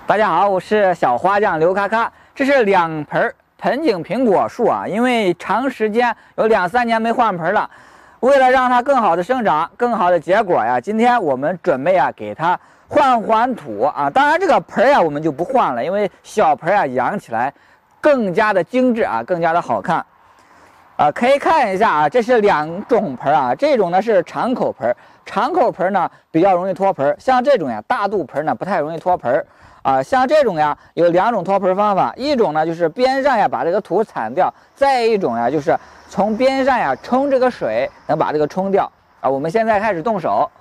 大家好，我是小花匠刘咔咔。这是2盆盆景苹果树啊，因为长时间有2、3年没换盆了，为了让它更好的生长、更好的结果呀，今天我们准备给它换土啊。当然这个盆我们就不换了，因为小盆养起来更加的精致啊，更加的好看。可以看一下啊，这是2种盆啊，这种呢是长口盆，长口盆呢比较容易脱盆，像这种大肚盆呢不太容易脱盆。像这种有2种脱盆方法，一种呢就是边上把这个土铲掉，再一种就是从边上冲这个水，能把这个冲掉啊。我们现在开始动手。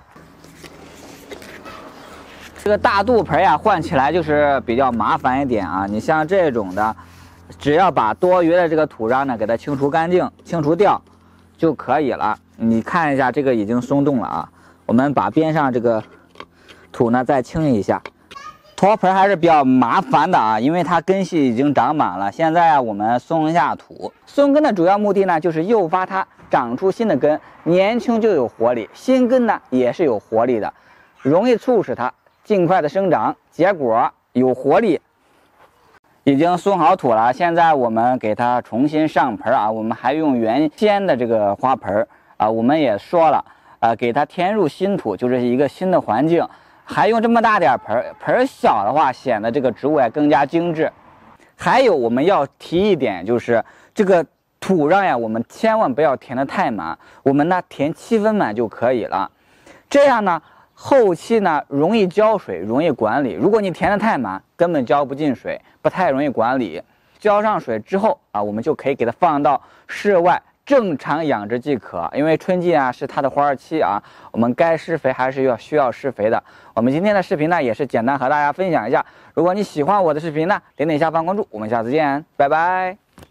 这个大肚盆换起来就是比较麻烦一点啊。你像这种的，只要把多余的这个土壤呢给它清除干净、清除掉就可以了。你看一下，这个已经松动了啊。我们把边上这个土呢再清一下。脱盆还是比较麻烦的啊，因为它根系已经长满了。现在我们松一下土，松根的主要目的呢，就是诱发它长出新的根，年轻就有活力，新根呢也是有活力的，容易促使它尽快的生长，结果有活力。已经松好土了，现在我们给它重新上盆啊。我们还用原先的这个花盆啊，我们也说了给它填入新土，就是一个新的环境。还用这么大点盆小的话，显得这个植物更加精致。还有我们要提一点，就是这个土壤我们千万不要填得太满，我们呢填7分满就可以了。这样呢，后期呢容易浇水，容易管理。如果你填得太满，根本浇不进水，不太容易管理。浇上水之后啊，我们就可以给它放到室外。正常养殖即可，因为春季是它的花期啊，我们该施肥还是需要施肥的。我们今天的视频呢也是简单和大家分享一下，如果你喜欢我的视频呢，点点下方关注，我们下次见，拜拜。